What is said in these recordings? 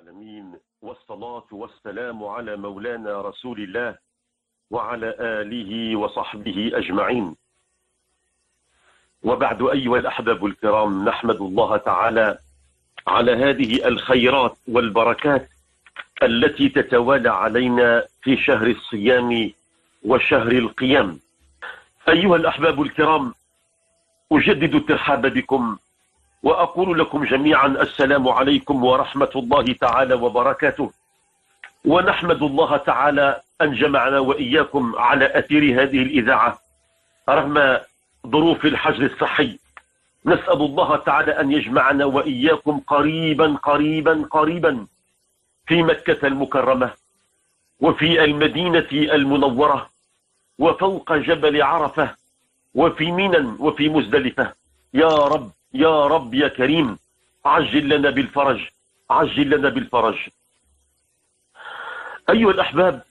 العالمين، والصلاة والسلام على مولانا رسول الله وعلى آله وصحبه أجمعين. وبعد، أيها الأحباب الكرام، نحمد الله تعالى على هذه الخيرات والبركات التي تتوالى علينا في شهر الصيام وشهر القيام. أيها الأحباب الكرام، أجدد الترحاب بكم وأقول لكم جميعا السلام عليكم ورحمة الله تعالى وبركاته، ونحمد الله تعالى أن جمعنا وإياكم على أثير هذه الإذاعة رغم ظروف الحجر الصحي. نسأل الله تعالى أن يجمعنا وإياكم قريبا قريبا قريبا في مكة المكرمة وفي المدينة المنورة وفوق جبل عرفة وفي منى وفي مزدلفة. يا رب يا رب يا كريم، عجل لنا بالفرج، عجل لنا بالفرج. أيها الأحباب،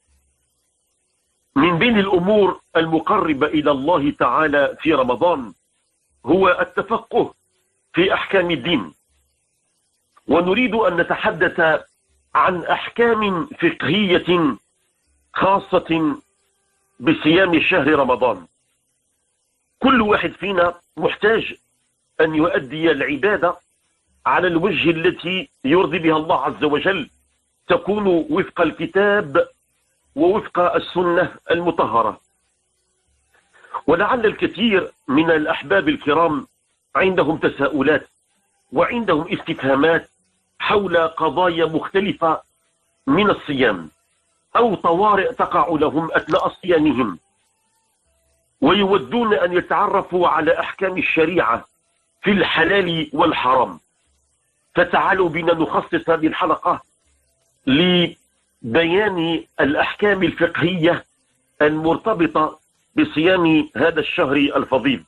من بين الأمور المقربة إلى الله تعالى في رمضان هو التفقه في أحكام الدين، ونريد أن نتحدث عن أحكام فقهية خاصة بصيام شهر رمضان. كل واحد فينا محتاج أن يؤدي العبادة على الوجه التي يرضي بها الله عز وجل، تكون وفق الكتاب ووفق السنة المطهرة. ولعل الكثير من الأحباب الكرام عندهم تساؤلات وعندهم استفهامات حول قضايا مختلفة من الصيام، أو طوارئ تقع لهم أثناء صيامهم، ويودون أن يتعرفوا على أحكام الشريعة في الحلال والحرام. فتعالوا بنا نخصص هذه الحلقة لبيان الأحكام الفقهية المرتبطة بصيام هذا الشهر الفضيل.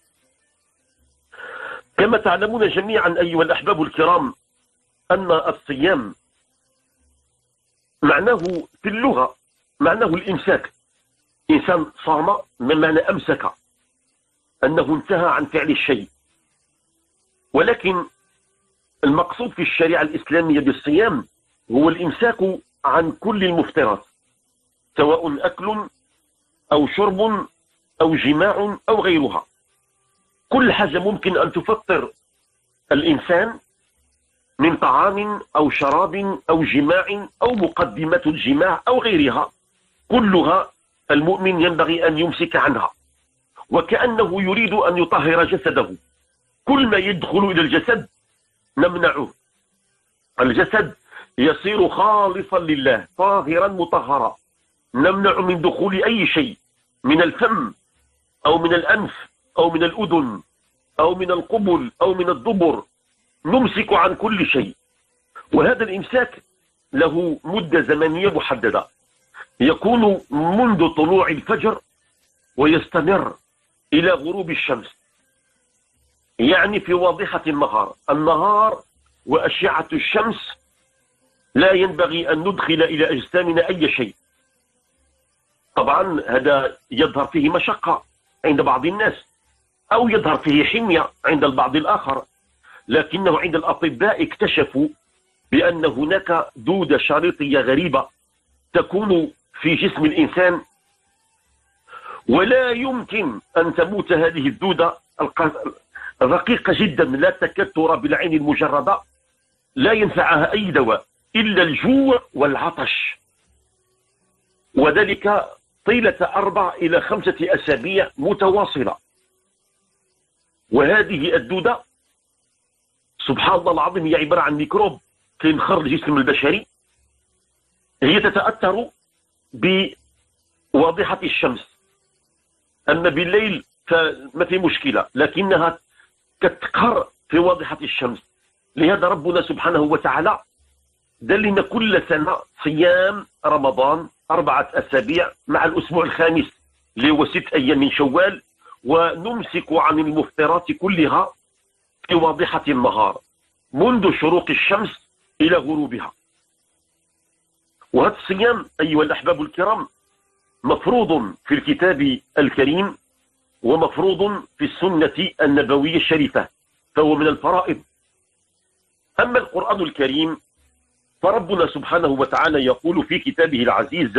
كما تعلمون جميعا أيها الأحباب الكرام أن الصيام معناه في اللغة معناه الإمساك. إنسان صام من معنى أمسك، أنه انتهى عن فعل الشيء. ولكن المقصود في الشريعة الإسلامية بالصيام هو الإمساك عن كل المفترات، سواء أكل أو شرب أو جماع أو غيرها. كل حاجة ممكن أن تفطر الإنسان من طعام أو شراب أو جماع أو مقدمة الجماع أو غيرها، كلها المؤمن ينبغي أن يمسك عنها، وكأنه يريد أن يطهر جسده. كل ما يدخل إلى الجسد نمنعه. الجسد يصير خالصا لله طاهرا مطهرا، نمنع من دخول أي شيء من الفم أو من الأنف أو من الأذن أو من القبل أو من الدبر، نمسك عن كل شيء. وهذا الإمساك له مدة زمنية محددة، يكون منذ طلوع الفجر ويستمر إلى غروب الشمس، يعني في واضحة النهار وأشعة الشمس لا ينبغي أن ندخل إلى أجسامنا أي شيء. طبعا هذا يظهر فيه مشقة عند بعض الناس، أو يظهر فيه حمية عند البعض الآخر، لكنه عند الأطباء اكتشفوا بأن هناك دودة شريطية غريبة تكون في جسم الإنسان، ولا يمكن أن تموت هذه الدودة رقيقة جدا، لا تكاد ترى بالعين المجردة، لا ينفعها أي دواء إلا الجوع والعطش، وذلك طيلة 4 إلى 5 أسابيع متواصلة. وهذه الدودة سبحان الله العظيم هي عبارة عن ميكروب كينخر الجسم البشري. هي تتأثر بواضحة الشمس، أما بالليل فما في مشكلة، لكنها كتقهر في واضحة الشمس. لهذا ربنا سبحانه وتعالى دلنا كل سنة صيام رمضان 4 أسابيع مع الأسبوع الخامس اللي هو 6 أيام من شوال، ونمسك عن المفطرات كلها في واضحة النهار منذ شروق الشمس إلى غروبها. وهذا الصيام أيها الأحباب الكرام مفروض في الكتاب الكريم ومفروض في السنة النبوية الشريفة، فهو من الفرائض. أما القرآن الكريم فربنا سبحانه وتعالى يقول في كتابه العزيز: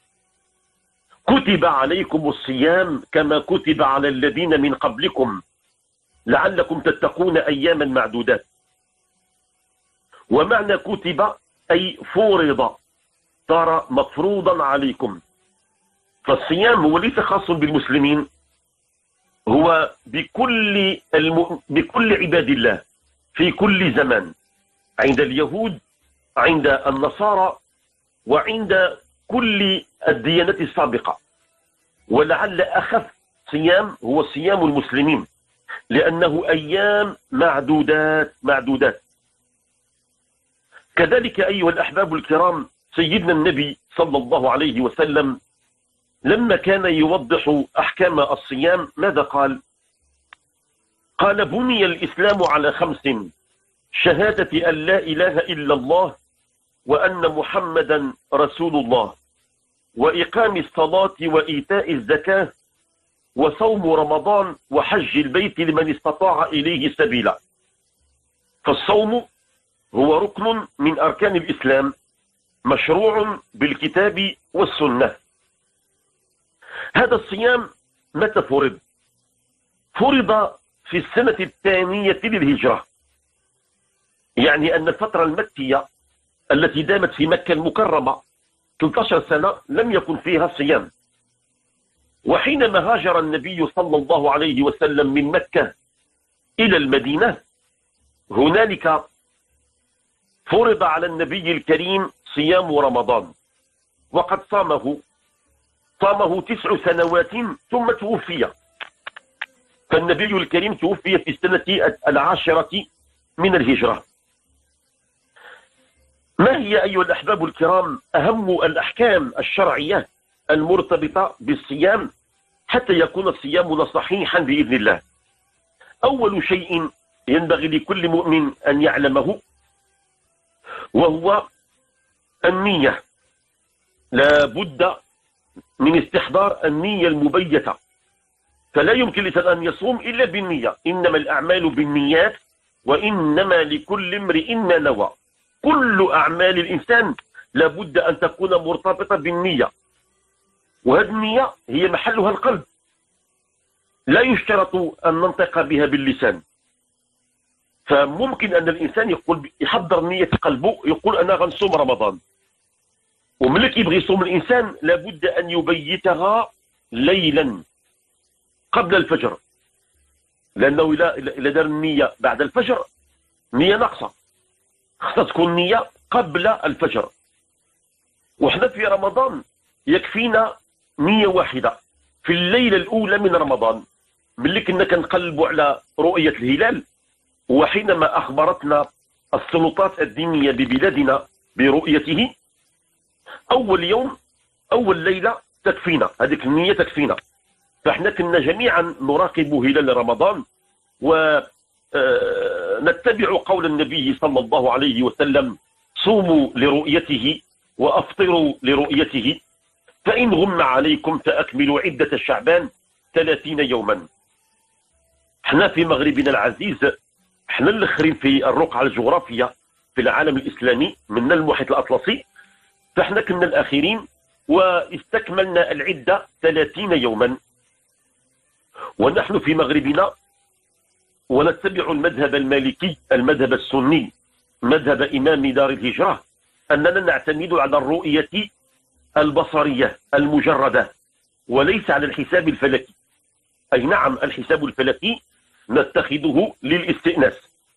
كتب عليكم الصيام كما كتب على الذين من قبلكم لعلكم تتقون أياما معدودات. ومعنى كتب أي فرض، صار مفروضا عليكم. فالصيام هو ليس خاص بالمسلمين، هو بكل عباد الله في كل زمان، عند اليهود، عند النصارى، وعند كل الديانات السابقة. ولعل أخف صيام هو صيام المسلمين، لأنه أيام معدودات. كذلك أيها الأحباب الكرام، سيدنا النبي صلى الله عليه وسلم لما كان يوضح أحكام الصيام ماذا قال؟ قال: بني الإسلام على 5: شهادة أن لا إله إلا الله وأن محمدا رسول الله، وإقام الصلاة وإيتاء الزكاة، وصوم رمضان، وحج البيت لمن استطاع إليه سبيلا. فالصوم هو ركن من أركان الإسلام، مشروع بالكتاب والسنة. هذا الصيام متى فرض؟ فرض في السنة الثانية للهجرة، يعني أن الفترة المكية التي دامت في مكة المكرمة 13 سنة لم يكن فيها صيام. وحينما هاجر النبي صلى الله عليه وسلم من مكة إلى المدينة، هنالك فرض على النبي الكريم صيام رمضان، وقد صامه 9 سنوات ثم توفي. فالنبي الكريم توفي في السنة 10 من الهجرة. ما هي أيها الأحباب الكرام أهم الأحكام الشرعية المرتبطة بالصيام حتى يكون صيامنا صحيحا بإذن الله؟ أول شيء ينبغي لكل مؤمن أن يعلمه وهو النية. لا بد من استحضار النية المبيتة، فلا يمكن للإنسان أن يصوم إلا بالنية. إنما الأعمال بالنيات وإنما لكل امرئ ما نوى. كل أعمال الإنسان لابد أن تكون مرتبطة بالنية، وهذه النية هي محلها القلب، لا يشترط أن ننطق بها باللسان. فممكن أن الإنسان يحضر نية قلبه، يقول أنا غنصوم رمضان، وملك يبغي يصوم الإنسان لابد أن يبيتها ليلا قبل الفجر، لأنه إذا دار النية بعد الفجر نية ناقصة، خاصها تكون نية قبل الفجر. وحنا في رمضان يكفينا نية واحدة في الليلة الأولى من رمضان، ملي كنا كنقلبوا على رؤية الهلال، وحينما أخبرتنا السلطات الدينية ببلادنا برؤيته، أول يوم أول ليلة تكفينا، هذيك النية تكفينا. فاحنا كنا جميعا نراقب هلال رمضان ونتبع قول النبي صلى الله عليه وسلم: صوموا لرؤيته وأفطروا لرؤيته، فإن غم عليكم فأكملوا عدة شعبان 30 يوما. احنا في مغربنا العزيز، احنا الاخرين في الرقعة الجغرافية في العالم الإسلامي من المحيط الأطلسي، فاحنا كنا الأخيرين واستكملنا العدة 30 يوما. ونحن في مغربنا ونتبع المذهب المالكي، المذهب السني، مذهب إمام دار الهجرة، أننا نعتمد على الرؤية البصرية المجردة وليس على الحساب الفلكي. أي نعم، الحساب الفلكي نتخذه للاستئناس.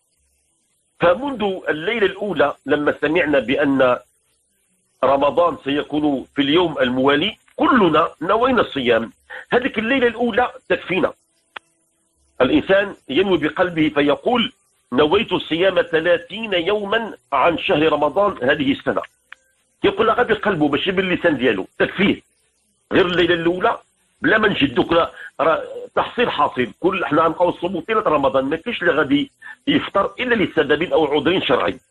فمنذ الليلة الأولى لما سمعنا بأن رمضان سيكون في اليوم الموالي كلنا نوينا الصيام. هذه الليلة الأولى تكفينا. الإنسان ينوي بقلبه فيقول: نويت الصيام 30 يوما عن شهر رمضان هذه السنة. يقول لها بقلبه ماشي باللسان ديالو، تكفيه. غير الليلة الأولى بلا ما نجدو تحصيل حاصل، كل احنا غنبقاو نصوموا طيلة رمضان، ما كاينش اللي غادي يفطر إلا لسبب أو عذر شرعي.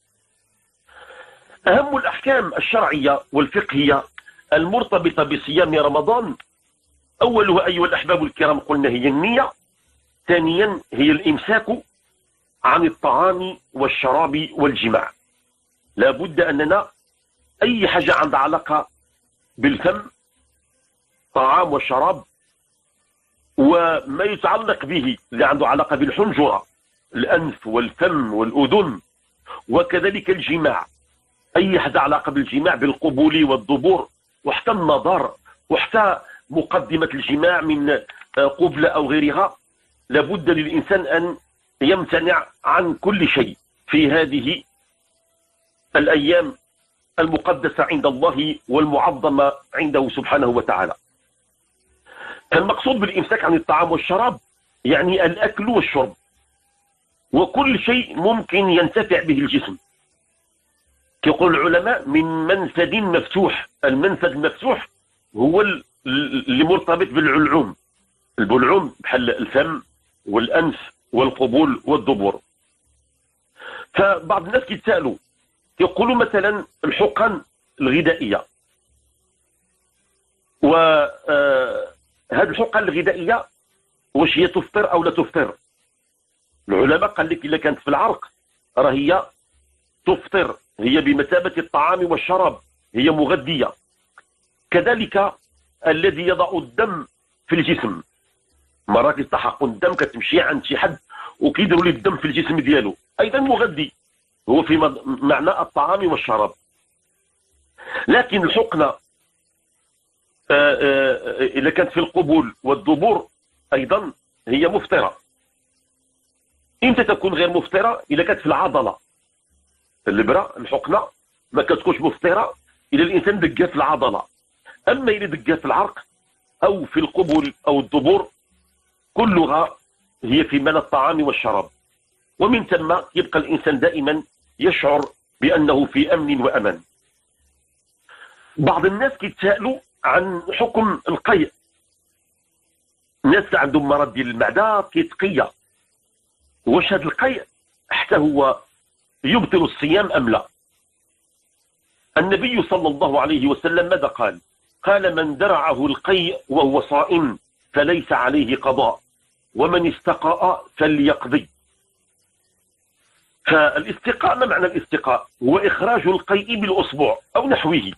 أهم الأحكام الشرعية والفقهية المرتبطة بصيام رمضان أولها أيها الأحباب الكرام قلنا هي النية، ثانيا هي الإمساك عن الطعام والشراب والجماع. لابد أننا أي حاجة عندها علاقة بالفم، طعام وشراب، وما يتعلق به اللي عنده علاقة بالحنجرة، الأنف والفم والأذن، وكذلك الجماع، أي حاجة علاقة بالجماع بالقبول والدبور، وحتى النظر، وحتى مقدمة الجماع من قبلة أو غيرها، لابد للإنسان أن يمتنع عن كل شيء في هذه الأيام المقدسة عند الله والمعظمة عنده سبحانه وتعالى. المقصود بالإمساك عن الطعام والشراب يعني الأكل والشرب وكل شيء ممكن ينتفع به الجسم. يقول العلماء من منفذ مفتوح. المنفذ المفتوح هو اللي مرتبط بالعلعوم، البلعوم بحال الفم والأنف والقبول والدبر. فبعض الناس كيتسالوا يقولوا مثلا الحقن الغذائية، وهذه الحقن الغذائية واش هي تفطر أو لا تفطر؟ العلماء قال لك إذا كانت في العرق راه هي تفطر، هي بمثابة الطعام والشراب، هي مغذية. كذلك الذي يضع الدم في الجسم، مراكز تحقن الدم كتمشي عند شي حد وكيديروا ليه الدم في الجسم ديالو، أيضا مغذي، هو في معنى الطعام والشراب. لكن الحقنة إذا كانت في القبول والدبور أيضا هي مفطرة. إمتى تكون غير مفطرة؟ إذا كانت في العضلة. الإبرة الحقنة ما كتكونش مفطرة إذا الإنسان دقها في العضلة، أما إذا دقها في العرق أو في القبول أو الدبور كلها هي في معنى الطعام والشراب، ومن ثم يبقى الإنسان دائما يشعر بأنه في أمن وأمان. بعض الناس كيتسائلوا عن حكم القيء. الناس عندهم مرض ديال المعدة كيتقيا، واش هذا القيء حتى هو يبطل الصيام أم لا؟ النبي صلى الله عليه وسلم ماذا قال؟ قال من درعه القيء وهو صائم فليس عليه قضاء، ومن استقاء فليقضي. فالاستقاء، ما معنى الاستقاء؟ هو إخراج القيء بالأصبع أو نحوه.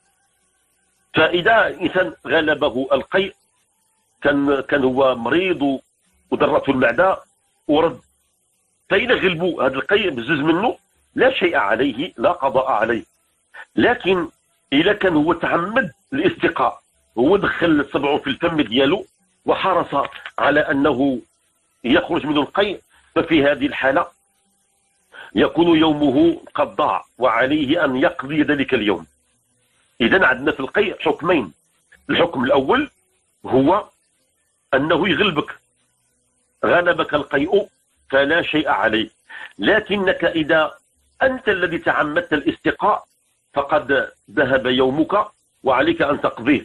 فإذا إنسان غلبه القيء كان هو مريض ودرته المعدة ورد، فإذا غلبوا هذا القيء بزز منه لا شيء عليه، لا قضاء عليه. لكن إذا كان هو تعمد الاستقاء، هو دخل صبعه في الفم ديالو وحرص على أنه يخرج منه القيء، ففي هذه الحالة يكون يومه قد ضاع وعليه أن يقضي ذلك اليوم. إذن عندنا في القيء حكمين. الحكم الأول هو أنه يغلبك، غلبك القيء فلا شيء عليه. لكنك إذا أنت الذي تعمدت الاستقاء فقد ذهب يومك وعليك أن تقضيه.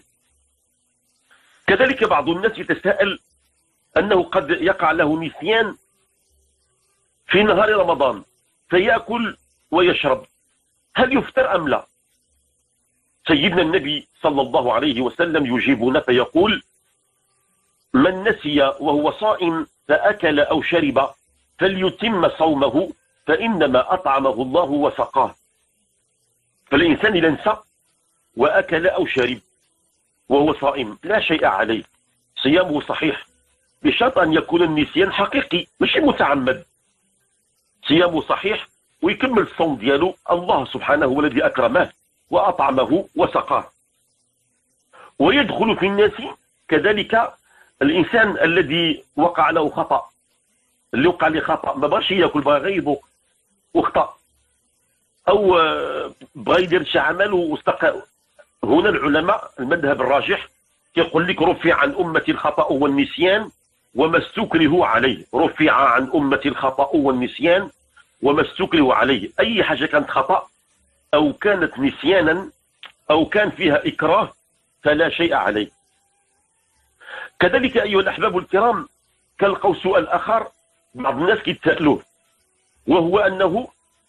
كذلك بعض الناس يتساءل أنه قد يقع له نسيان في نهار رمضان فيأكل ويشرب، هل يفطر أم لا؟ سيدنا النبي صلى الله عليه وسلم يجيبنا فيقول من نسي وهو صائم فأكل أو شرب فليتم صومه فإنما أطعمه الله وسقاه. فالإنسان إذا نسى وأكل أو شرب وهو صائم لا شيء عليه، صيامه صحيح، بشرط أن يكون النسيان حقيقي مش متعمد. صيامه صحيح ويكمل الصوم ديالو، الله سبحانه هو الذي أكرمه وأطعمه وسقاه. ويدخل في الناس كذلك الإنسان الذي وقع له خطأ، اللي وقع له خطأ ما بغاش ياكل، بغا غير يذوق وخطأ، أو بغا يدير شي عمل واستقى. هنا العلماء المذهب الراجح يقول لك رفع عن أمة الخطأ والنسيان وما استكرهوا عليه. رفع عن أمة الخطأ والنسيان وما استكرهوا عليه. أي حاجة كانت خطأ أو كانت نسيانا أو كان فيها إكراه فلا شيء عليه. كذلك أيها الأحباب الكرام تلقوا سؤال آخر بعض الناس كيتسألوه، وهو أنه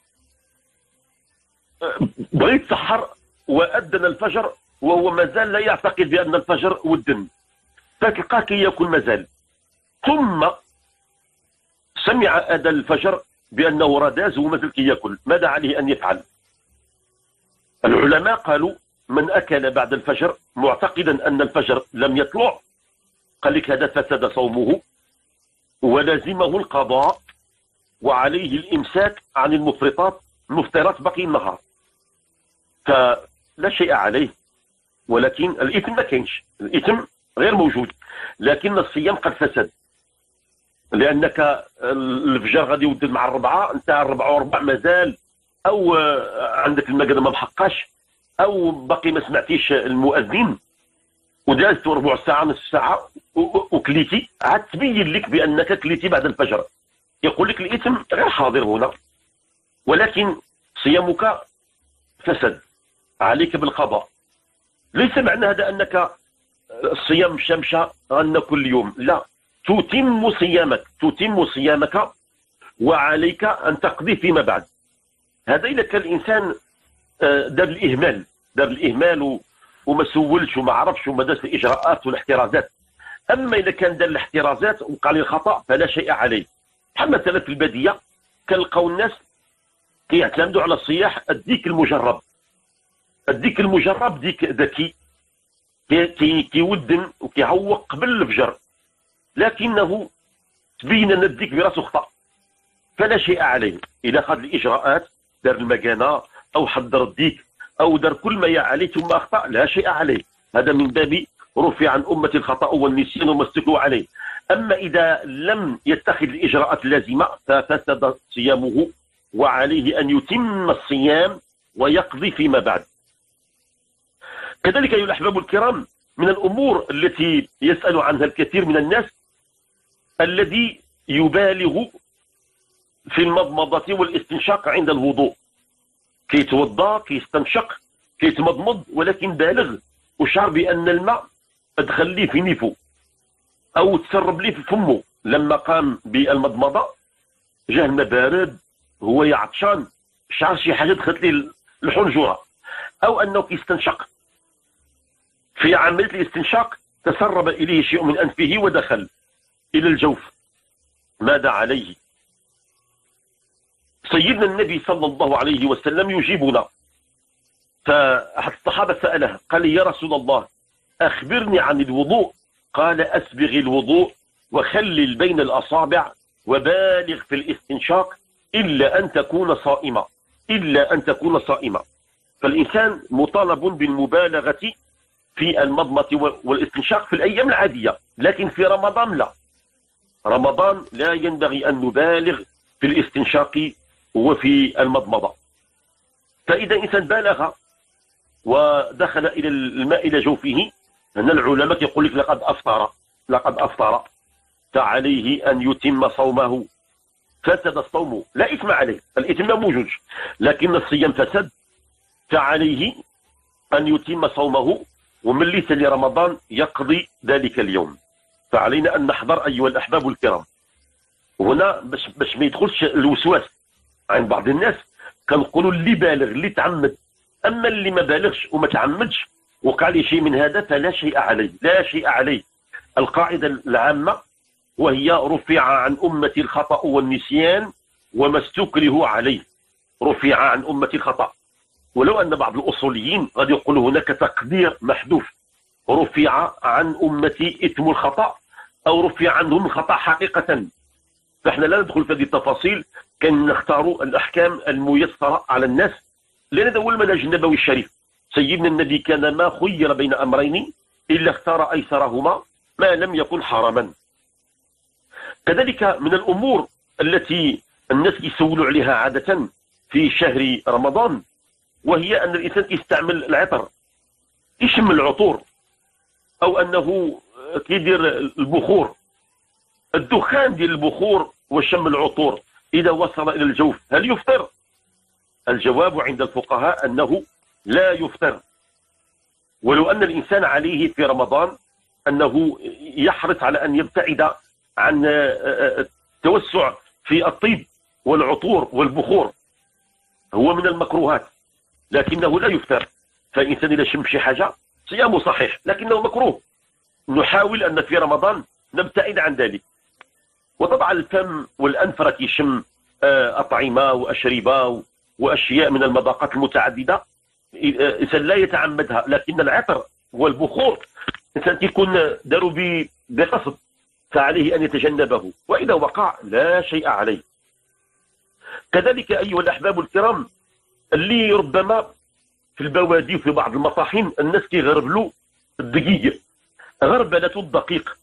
بغى يتسحر وأذن الفجر وهو مازال لا يعتقد بأن الفجر ودن، فتلقاه كي يكون مازال، ثم سمع أذان الفجر بأنه رداز ومازال كي يأكل، ماذا عليه أن يفعل؟ العلماء قالوا من أكل بعد الفجر معتقدا أن الفجر لم يطلع، قال لك هذا فسد صومه ولازمه القضاء وعليه الإمساك عن المفطرات بقي النهار، فلا شيء عليه. ولكن الإثم ما كاينش، الإثم غير موجود، لكن الصيام قد فسد، لأنك الفجر غادي يودد مع الربعة، أنت الربعة وربع مازال، أو عندك المقدة ما محقاش، أو باقي ما سمعتيش المؤذن ودازت ربع ساعة نصف ساعة وكليتي، عاد تبين لك بأنك كليتي بعد الفجر، يقول لك الإثم غير حاضر هنا، ولكن صيامك فسد، عليك بالقضاء. ليس معنى هذا أنك الصيام مشى غنى كل يوم، لا، تتم صيامك وعليك أن تقضي فيما بعد. هذا إذا كان الإنسان دار الإهمال وما سولش وما عرفش وما دارش الإجراءات والاحترازات. أما إذا كان دار الاحترازات وقع له الخطأ فلا شيء عليه. بحال مثلا في البادية كنلقاو الناس كيعتمدوا على الصياح الديك المجرب، ديك ذكي كيودن وكيعوق قبل الفجر، لكنه تبين ان الديك براسو خطأ، فلا شيء عليه. إذا خذ الإجراءات، دار المكانة أو حضر الديك أو دار كل ما عليه ثم أخطأ، لا شيء عليه. هذا من باب رفع عن أمة الخطأ والنسيان وما استكلوا عليه. أما إذا لم يتخذ الإجراءات اللازمة ففسد صيامه وعليه أن يتم الصيام ويقضي فيما بعد. كذلك أيها الأحباب الكرام، من الأمور التي يسأل عنها الكثير من الناس الذي يبالغ في المضمضة والاستنشاق عند الوضوء، كيتوضا كيستنشق كيتمضمض، ولكن بالغ وشعر بأن الماء أدخل لي في نيفه أو تسرب لي في فمه لما قام بالمضمضة، جاه الماء بارد، هو عطشان، شعر شي حاجة دخلت لي الحنجرة، أو أنه كيستنشق في عملية الاستنشاق تسرب إليه شيء من أنفه ودخل إلى الجوف، ماذا عليه؟ سيدنا النبي صلى الله عليه وسلم يجيبنا. فأحد الصحابة سأله قال يا رسول الله أخبرني عن الوضوء، قال أسبغ الوضوء وخلل بين الأصابع وبالغ في الاستنشاق إلا أن تكون صائمة. فالإنسان مطالب بالمبالغة في المضمضة والاستنشاق في الأيام العادية، لكن في رمضان لا. رمضان لا ينبغي أن نبالغ في الاستنشاق وفي المضمضة. فإذا إنسان بالغ ودخل إلى الماء إلى جوفه، هنا العلماء يقول لك لقد أفطر فعليه أن يتم صومه. فسد الصوم، لا إثم عليه، الإثم ما موجود، لكن الصيام فسد، فعليه أن يتم صومه، ومن ليس لرمضان يقضي ذلك اليوم. فعلينا أن نحضر أيها الأحباب الكرام هنا باش ما يدخلش الوسواس عند بعض الناس. كنقولوا اللي بالغ اللي تعمد، أما اللي ما بالغش وما تعمدش وقع لي شيء من هذا فلا شيء عليه، لا شيء عليه. القاعدة العامة وهي رفع عن أمة الخطأ والنسيان وما استكره عليه، رفع عن أمة الخطأ. ولو أن بعض الأصوليين قد يقولوا هناك تقدير محذوف، رفع عن أمتي إثم الخطأ أو رفع عنهم الخطأ حقيقة. فإحنا لا ندخل في هذه التفاصيل، كان نختار الأحكام الميسرة على الناس، لأن هذا هو المنهج النبوي الشريف. سيدنا النبي كان ما خير بين أمرين إلا اختار أيسرهما ما لم يكن حراما. كذلك من الأمور التي الناس يسولوا عليها عادة في شهر رمضان، وهي أن الإنسان يستعمل العطر، يشم العطور، أو أنه كيدير البخور، الدخان ديال البخور وشم العطور إذا وصل إلى الجوف هل يفطر؟ الجواب عند الفقهاء أنه لا يفطر. ولو أن الإنسان عليه في رمضان أنه يحرص على أن يبتعد عن التوسع في الطيب والعطور والبخور، هو من المكروهات، لكنه لا يفطر. فالإنسان إذا شم شي حاجة صيامه صحيح، لكنه مكروه. نحاول أن في رمضان نبتعد عن ذلك. وطبعا الفم والأنف راه يشم أطعمة وأشربة وأشياء من المذاقات المتعددة، الإنسان لا يتعمدها، لكن العطر والبخور الإنسان يكون داروا بقصد، فعليه أن يتجنبه، وإذا وقع لا شيء عليه. كذلك أيها الأحباب الكرام، اللي ربما في البوادي وفي بعض المطاحين الناس كيغربلوا الدقيق، غربلة الدقيق،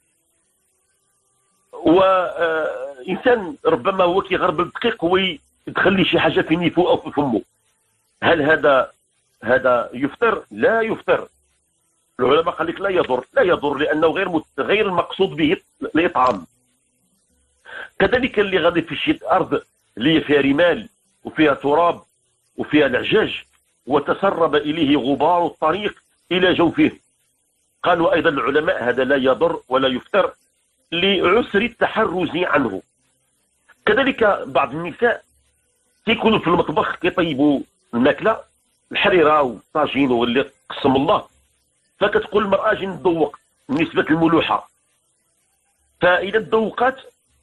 وإنسان ربما هو كيغربل الدقيق ويدخل لي شي حاجة في نيفو أو في فمه، هل هذا يفطر؟ لا يفطر. العلماء قال لك لا يضر لأنه غير المقصود به الإطعام. كذلك اللي غادي في شي أرض اللي فيها رمال وفيها تراب وفيها العجاج وتسرب إليه غبار الطريق إلى جوفه، قالوا أيضا العلماء هذا لا يضر ولا يفطر لعسر التحرز عنه. كذلك بعض النساء كيكونوا في المطبخ كيطيبوا الماكلة، الحريرة والطاجين واللي قسم الله، فكتقول المرأة اجي نذوق نسبة الملوحة، فإذا تذوقات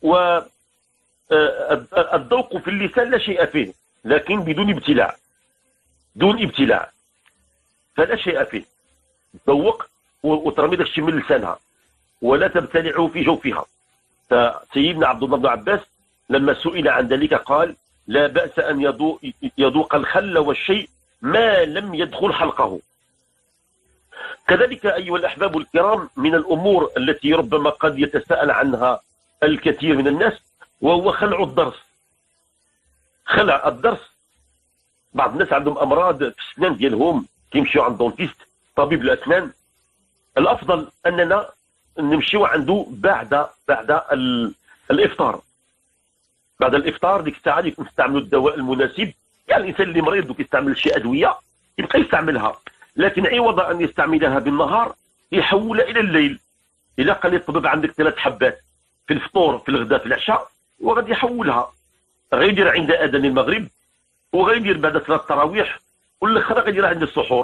والذوق في اللسان لا شيء فيه، لكن بدون ابتلاع، دون ابتلاع فلا شيء فيه. تذوق وترمي داك الشيء من لسانها ولا تبتلعه في جوفها. فسيدنا عبد الله بن عباس لما سئل عن ذلك قال لا بأس أن يذوق الخل والشيء ما لم يدخل حلقه. كذلك أيها الأحباب الكرام، من الأمور التي ربما قد يتساءل عنها الكثير من الناس وهو خلع الضرس. خلع الضرس، بعض الناس عندهم أمراض في الأسنان ديالهم كيمشيو عند دونتيست طبيب الأسنان، الأفضل أننا نمشيو عنده بعد الإفطار. بعد الإفطار ديك الساعة اللي نستعملوا الدواء المناسب، يعني الإنسان اللي مريض وكيستعمل شي أدوية يبقى يستعملها، لكن عوض أن يستعملها بالنهار يحولها إلى الليل. إلا قال لي الطبيب عندك 3 حبات في الفطور في الغداء في العشاء، وغادي يحولها، غيدير عند أذان المغرب وغيدير بعد صلاة التراويح، والآخر غيديرها عند السحور.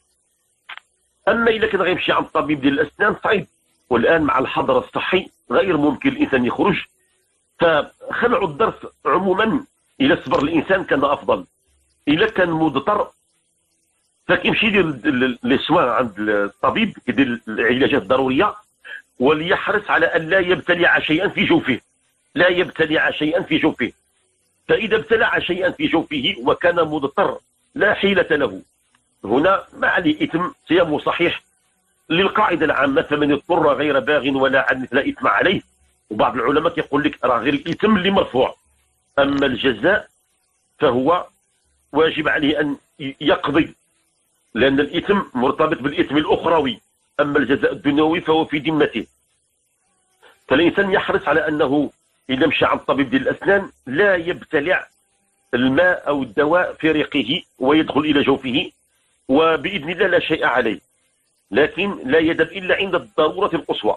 أما إلا كان غيمشي عند الطبيب ديال الأسنان صعيب، والآن مع الحظر الصحي غير ممكن الإنسان يخرج، فخلع الضرس عموما إلى صبر الإنسان كان أفضل. إلا كان مضطر فكيمشي يدير لي سوان عند الطبيب، يدير العلاجات الضرورية، وليحرص على أن لا يبتلع شيئا في جوفه، لا يبتلع شيئا في جوفه. فإذا ابتلع شيئا في جوفه وكان مضطر لا حيلة له، هنا ما عليه إثم، صيامه صحيح للقاعدة العامة فمن اضطر غير باغ ولا عن لا إثم عليه. وبعض العلماء يقول لك راه غير الإثم اللي مرفوع، أما الجزاء فهو واجب عليه أن يقضي، لأن الإثم مرتبط بالإثم الأخروي، أما الجزاء الدنيوي فهو في ذمته. فالإنسان يحرص على أنه إذا مشى عند طبيب ديال الأسنان لا يبتلع الماء أو الدواء في ريقه ويدخل إلى جوفه، وبإذن الله لا شيء عليه، لكن لا يدب إلا عند الضرورة القصوى.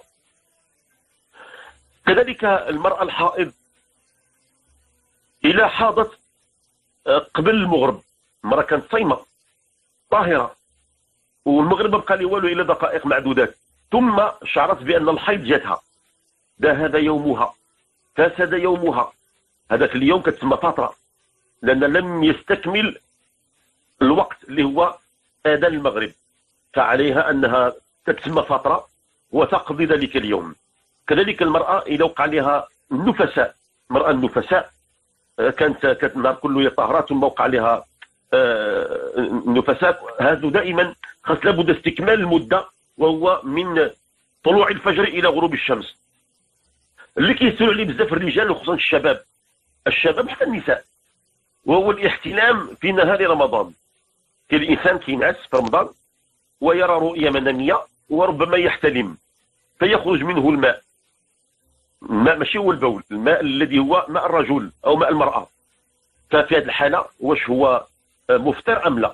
كذلك المرأة الحائض إذا حاضت قبل المغرب، المرأة كانت صايمة طاهرة والمغرب بقى لي والو إلى دقائق معدودات، ثم شعرت بأن الحيض جاتها، هذا يومها، فسد يومها، هذاك اليوم كتسمى فترة، لأن لم يستكمل الوقت اللي هو آذان المغرب، فعليها أنها تتسمى فترة وتقضي ذلك اليوم. كذلك المرأة إذا وقع لها النفساء، المرأة النفساء كانت النهار كله طاهرة ثم وقع لها النفساء، هذا دائما خاص لابد استكمال المدة، وهو من طلوع الفجر إلى غروب الشمس. اللي كيسولوا عليه بزاف الرجال وخصوصا الشباب حتى النساء، وهو الاحتلام في نهار رمضان. كاين الإنسان كينعس في رمضان ويرى رؤية منامية وربما يحتلم فيخرج منه الماء ماشي هو البول، الماء الذي هو ماء الرجل أو ماء المرأة. ففي هذه الحالة واش هو مفطر أم لا؟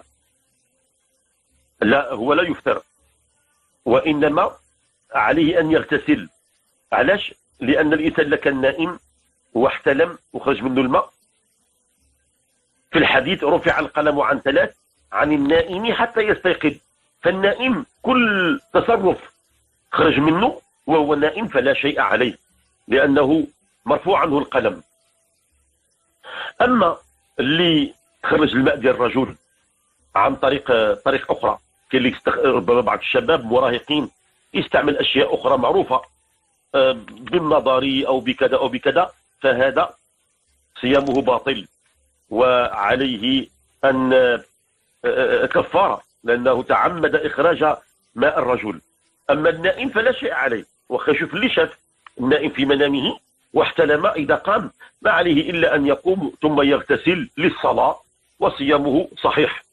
لا، هو لا يفطر، وإنما عليه أن يغتسل. علاش؟ لأن الإنسان اللي كان نائم واحتلم وخرج منه الماء، في الحديث رفع القلم عن 3، عن النائم حتى يستيقظ. فالنائم كل تصرف خرج منه وهو نائم فلا شيء عليه، لأنه مرفوع عنه القلم. أما اللي خرج الماء ديال الرجل عن طريق أخرى. كاين اللي ربما بعض الشباب مراهقين يستعمل أشياء أخرى معروفة بالنظري أو بكذا أو بكذا، فهذا صيامه باطل وعليه أن كفارة، لأنه تعمد إخراج ماء الرجل. أما النائم فلا شيء عليه، وخشوف اللي شاف النائم في منامه واحتلم، إذا قام ما عليه إلا أن يقوم ثم يغتسل للصلاة وصيامه صحيح.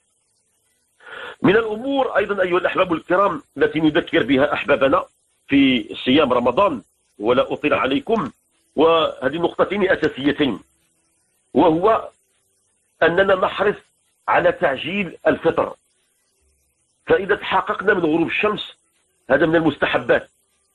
من الأمور أيضا أيها الأحباب الكرام التي نذكر بها أحبابنا في صيام رمضان ولا أطيل عليكم، وهذه نقطتين أساسيتين، وهو أننا نحرص على تعجيل الفطر. فإذا تحققنا من غروب الشمس، هذا من المستحبات،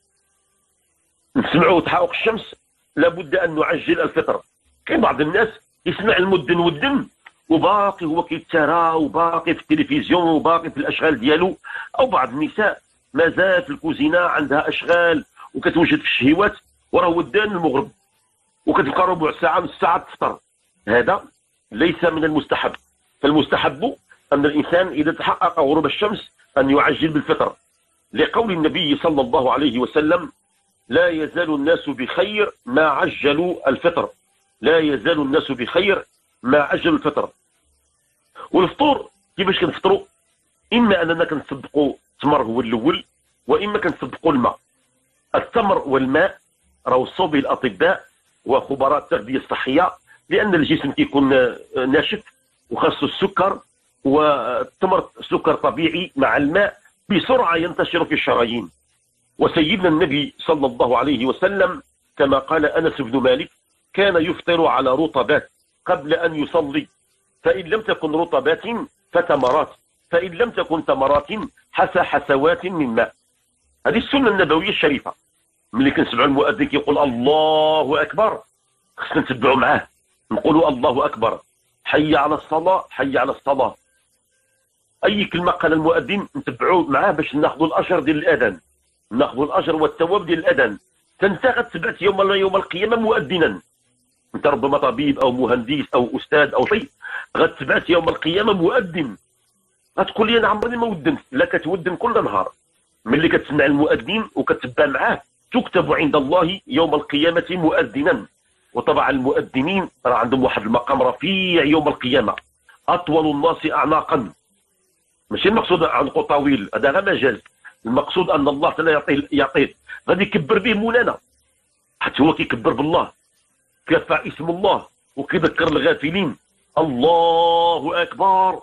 نسمعوا تحقق الشمس لابد أن نعجل الفطر. كاين بعض الناس يسمع المدن وباقي هو كيتسارى وباقي في التلفزيون وباقي في الأشغال ديالو، أو بعض النساء مازال في الكوزينة عندها أشغال وكتوجد في الشهوات، وراه ودان المغرب وكتبقى ربع ساعة نص ساعة تفطر. هذا ليس من المستحب. فالمستحب أن الإنسان إذا تحقق غروب الشمس أن يعجل بالفطر، لقول النبي صلى الله عليه وسلم: لا يزال الناس بخير ما عجلوا الفطر. لا يزال الناس بخير ما عجلوا الفطر. والفطور كيفاش كنفطروا؟ إما أننا كنصدقوا التمر هو الأول، وإما كنصدقوا الماء. التمر والماء راه وصوا به الأطباء وخبراء التغذية الصحية، لأن الجسم كيكون ناشف وخاصه السكر، والتمر سكر طبيعي مع الماء بسرعة ينتشر في الشرايين. وسيدنا النبي صلى الله عليه وسلم كما قال أنس بن مالك: كان يفطر على رطبات قبل أن يصلي، فإن لم تكن رطبات فتمرات، فإن لم تكن تمرات حسوات من ماء. هذه السنة النبوية الشريفة. ملي كنسمعوا المؤذن كيقول الله أكبر، خصنا نتبعوا معاه، نقولوا الله أكبر، حي على الصلاة، حي على الصلاة. أي كلمة قال المؤذن نتبعوا معاه باش ناخذوا الأجر ديال الأذان، ناخذوا الأجر والثواب ديال الأذان. فأنت غتبعت يوم القيامة مؤذنا. أنت ربما طبيب أو مهندس أو أستاذ أو شيء، غتبعت يوم القيامة مؤذن. غتقول لي أنا عمرني ما ودنت. لا، كتودن كل نهار. ملي كتسمع المؤذن وكتبع معاه تكتب عند الله يوم القيامة مؤذنا. وطبعا المؤذنين راه عندهم واحد المقام رفيع يوم القيامة، أطول الناس أعناقا. ماشي المقصود عنقه طويل، هذا غير مجاز. المقصود أن الله تعالى يعطيه غادي يكبر به مولانا، حتى هو كيكبر بالله، كيرفع اسم الله وكيذكر الغافلين: الله أكبر،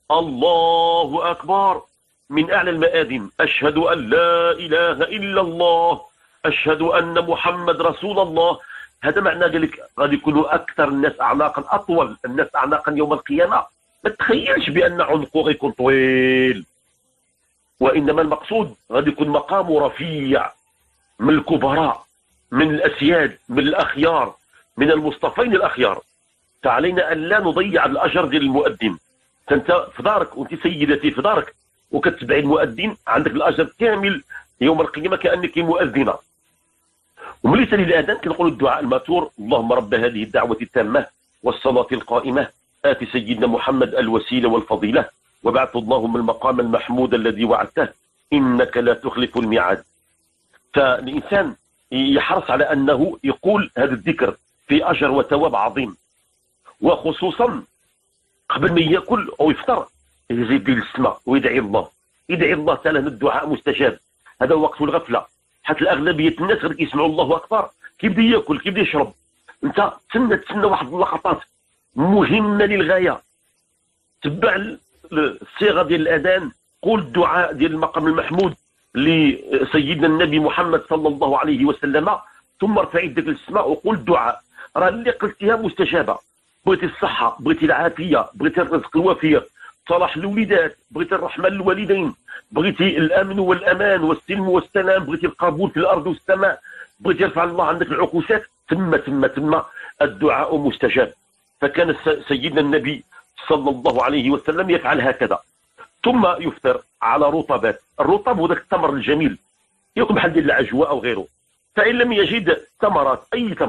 الله أكبر، من أعلى المآذن: أشهد أن لا إله إلا الله، أشهد أن محمد رسول الله. هذا معنى ذلك غادي يكونوا أكثر الناس أعناقا، أطول الناس أعناقا يوم القيامة. ما تخيلش بأن عنقه غيكون طويل، وإنما المقصود غادي يكون مقامه رفيع، من الكبراء، من الأسياد، من الأخيار، من المصطفين الأخيار. فعلينا أن لا نضيع الأجر ديال المؤذن. فأنت في دارك وأنت سيدتي في دارك وكتبعي المؤذن، عندك الأجر كامل يوم القيامة كأنك مؤذنة. وملي تلي الأذان كنقول الدعاء الماثور: اللهم رب هذه الدعوة التامة والصلاة القائمة آت سيدنا محمد الوسيلة والفضيلة وبعث اللهم المقام المحمود الذي وعدته إنك لا تخلف الميعاد. فالإنسان يحرص على أنه يقول هذا الذكر في أجر وثواب عظيم، وخصوصا قبل ما يأكل أو يفطر يزيد للسماء ويدعي الله، يدعي الله تعالى. الدعاء مستجاب. هذا وقت الغفلة، حتى الأغلبية الناس غير يسمعوا الله أكبر كيبدا يأكل كيبدا يشرب. أنت تسنى واحد اللقطات مهمة للغاية. تبع الصيغة ديال الأذان، قول الدعاء ديال المقام المحمود لسيدنا النبي محمد صلى الله عليه وسلم، ثم ارفع يدك للسماء وقول الدعاء. راه اللي قلتيها مستجابة. بغيتي الصحة، بغيتي العافية، بغيتي الرزق الوفير، صلاح الوليدات، بغيتي الرحمة للوالدين، بغيتي الأمن والأمان والسلم والسلام، بغيتي القبول في الأرض والسماء، بغيتي يرفع الله عندك العكوسات، ثم الدعاء مستجاب. فكان سيدنا النبي صلى الله عليه وسلم يفعل هكذا. ثم يفطر على رطبات. الرطب هو ذاك التمر الجميل، يكون بحال ديال العجوة أو غيره. فإن لم يجد تمرات،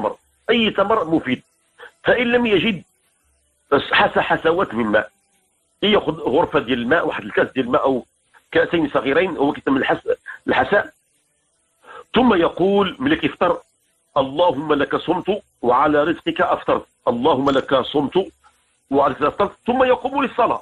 أي تمر مفيد. فإن لم يجد حسوات من ماء. ياخذ غرفه ديال الماء، واحد الكاس ديال الماء او كاسين صغيرين، هو كيسمى الحساء. ثم يقول ملي كيفطر: اللهم لك صمت وعلى رزقك افطرت، اللهم لك صمت وعلى رزقك افطرت. ثم يقوم للصلاه.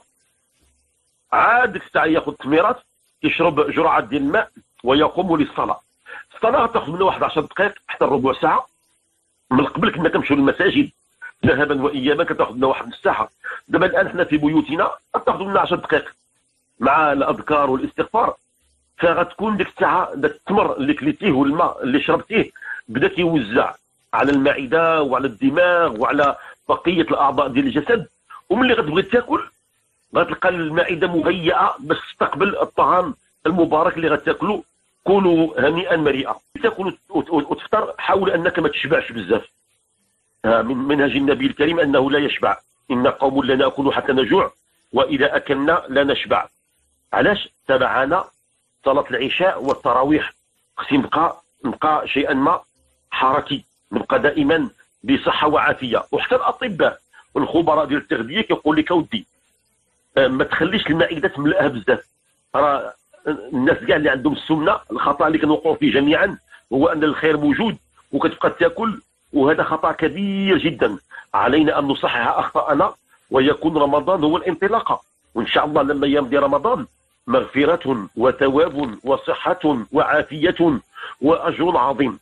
عاد ديك الساعه ياخذ تميرات، يشرب جرعات ديال الماء ويقوم للصلاه. الصلاه تاخذ منه واحد 10 دقائق حتى ربع ساعه. من قبل كنا كنمشيو للمساجد ذهبا وايابا كتاخذ لنا واحد نص ساعه. دابا الان حنا في بيوتنا تاخذ لنا 10 دقائق مع الاذكار والاستغفار. فغتكون ديك الساعه داك التمر اللي كليتيه والماء اللي شربتيه بدا كيوزع على المعده وعلى الدماغ وعلى بقيه الاعضاء ديال الجسد. وملي غتبغي تاكل غتلقى المعده مهيئه باش تستقبل الطعام المبارك اللي غتاكلوا. كونوا هنيئا مريئا. تاكل وتفطر، حاول انك ما تشبعش بزاف. من منهج النبي الكريم انه لا يشبع. ان قوم لا ناكل حتى نجوع واذا اكلنا لا نشبع. علاش؟ تبعنا صلاه العشاء والتراويح. خصني نبقى شيئا ما حركي، نبقى دائما بصحه وعافيه. وحتى الاطباء والخبراء ديال التغذيه كيقول لك اودي ما تخليش المعده تملأها بزاف. راه الناس كاع اللي عندهم السمنه، الخطا اللي كنوقعوا فيه جميعا هو ان الخير موجود وكتبقى تاكل، وهذا خطا كبير جدا. علينا ان نصحح اخطاءنا ويكون رمضان هو الانطلاقه. وان شاء الله لما يمضي رمضان مغفره وثواب وصحه وعافيه واجر عظيم.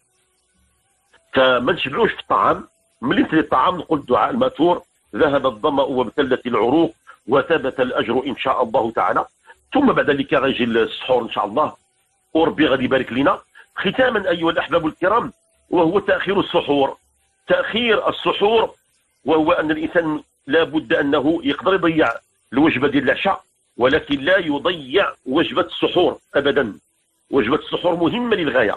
فما نشبعوش في الطعام. ملي نسالي الطعام نقول الدعاء الماثور: ذهب الظمأ وابتلت العروق وثبت الاجر ان شاء الله تعالى. ثم بعد ذلك غيجي السحور ان شاء الله، وربي غادي يبارك لنا. ختاما ايها الاحباب الكرام، وهو تاخير السحور. تاخير السحور وهو ان الانسان لابد انه يقدر يضيع الوجبه ديال العشاء، ولكن لا يضيع وجبه السحور ابدا. وجبه السحور مهمه للغايه.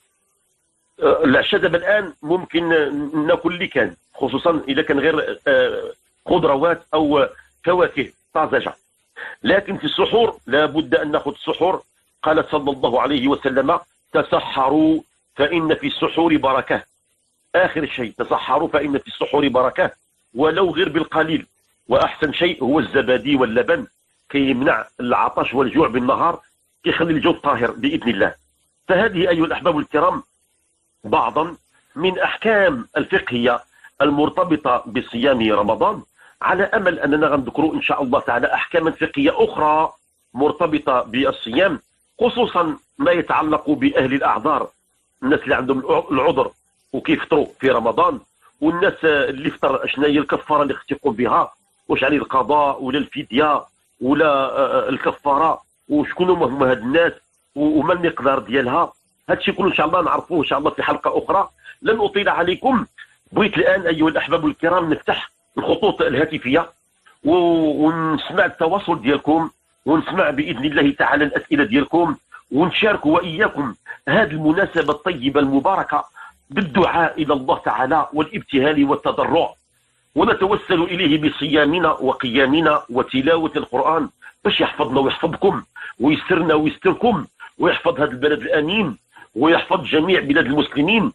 العشاء دابا الان ممكن ناكل اللي كان، خصوصا اذا كان غير خضروات او فواكه طازجه. لكن في السحور لابد ان ناخذ السحور. قال صلى الله عليه وسلم: تسحروا فان في السحور بركه. اخر شيء تسحروا فان في السحور بركه، ولو غير بالقليل. واحسن شيء هو الزبادي واللبن، كيمنع العطش والجوع بالنهار، كيخلي الجو طاهر باذن الله. فهذه ايها الاحباب الكرام بعضا من احكام الفقهيه المرتبطه بصيام رمضان، على امل اننا غنذكروا ان شاء الله تعالى احكاما فقهيه اخرى مرتبطه بالصيام، خصوصا ما يتعلق باهل الاعذار، الناس اللي عندهم العذر وكيفطروا في رمضان، والناس اللي فطر شنو هي الكفاره اللي خص يقوم بها، واش عليه القضاء ولا الفديه ولا الكفاره، وشكون هما هاد الناس وما المقدار ديالها. هادشي كله ان شاء الله نعرفوه ان شاء الله في حلقه اخرى. لن اطيل عليكم. بغيت الان ايها الاحباب الكرام نفتح الخطوط الهاتفيه ونسمع التواصل ديالكم، ونسمع باذن الله تعالى الاسئله ديالكم، ونشاركوا واياكم هذه المناسبه الطيبه المباركه بالدعاء الى الله تعالى والابتهال والتضرع، ونتوسل اليه بصيامنا وقيامنا وتلاوه القران باش يحفظنا ويحفظكم ويسرنا ويستركم ويحفظ هذا البلد الامين ويحفظ جميع بلاد المسلمين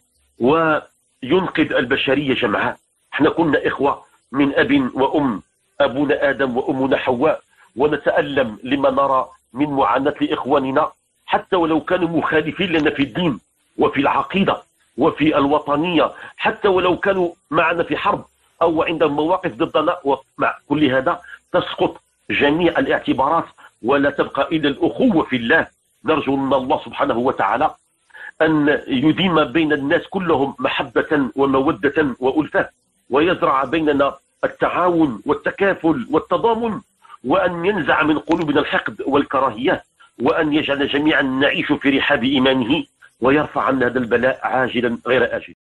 وينقذ البشريه جمعاء. احنا كنا اخوه من اب وام، ابونا ادم وامنا حواء، ونتالم لما نرى من معاناه لاخواننا حتى ولو كانوا مخالفين لنا في الدين وفي العقيده وفي الوطنيه، حتى ولو كانوا معنا في حرب او عندهم مواقف ضدنا. ومع كل هذا تسقط جميع الاعتبارات ولا تبقى الا الاخوه في الله. نرجو من الله سبحانه وتعالى ان يديم بين الناس كلهم محبه وموده والفه، ويزرع بيننا التعاون والتكافل والتضامن، وان ينزع من قلوبنا الحقد والكراهيه، وان يجعل جميعا نعيش في رحاب ايمانه، ويرفع عنا هذا البلاء عاجلا غير آجل.